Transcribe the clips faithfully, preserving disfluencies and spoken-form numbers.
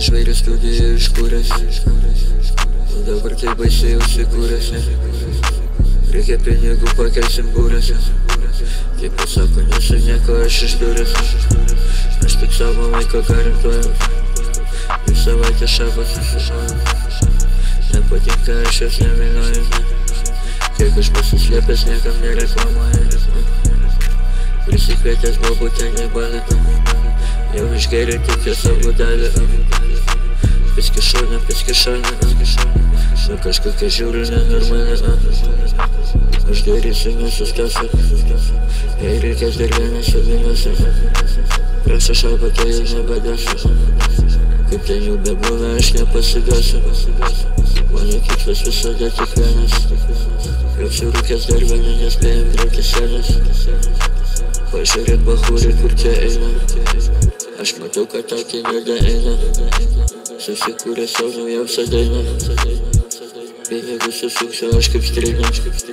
žvairių studijoje iškūręs. O dabar tai baisiai jau sikūręs. Reikia pinigų, pakelsim būrės. Kaip pasako, nesu nieko aš išdūręs. Aš tik savo laiko garantuoju. Į savaitę šabas. Nepatinka, aš jos nemylauju. Kiek aš pasislėpęs, niekam nereklamuoju. Prisikvietęs bobutę į baletą. Jau išgėrė tik ją savo dalį. Piski šauna, piski šauna. Nu kažkokia žiūriu nenormali. Aš darysiu nesustosiu. Jei reikės dar vieną suviliuosiu. Prašo šalba, tai jau nebedasiu. Kaip ten jau bebūna, aš nepasigasiu. Mano tikslas visada tik vienas. Jau surūkęs dar vieną, nespėjom prie sienos. Pažiūrėk bachūrį, kur čia eina. Aš matau, kad akį nedaeina. Susikūrė savo naujausią dainą. Pinigus susuksiu aš kaip strina.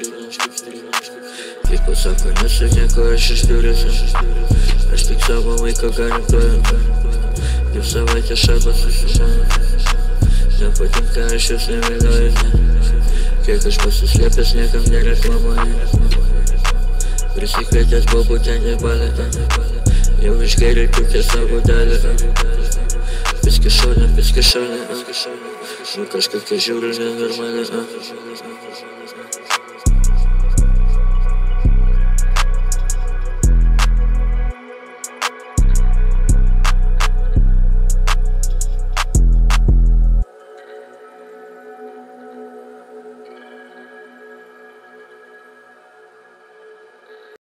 Kaip pasako, nesu nieko aš išdūręs. Aš tik savo laiko garantuoju. Jau savaitę šabas. Nepatinka, aš jos nemylauju. Kiek aš pasislėpęs, niekam nereklamuoju. Prisikvietęs bobutę į baletą. Jau išgėrė tik ją savo dalį. Piski šauna, piski šauna. Nu kažkokia žiūriu nenormali.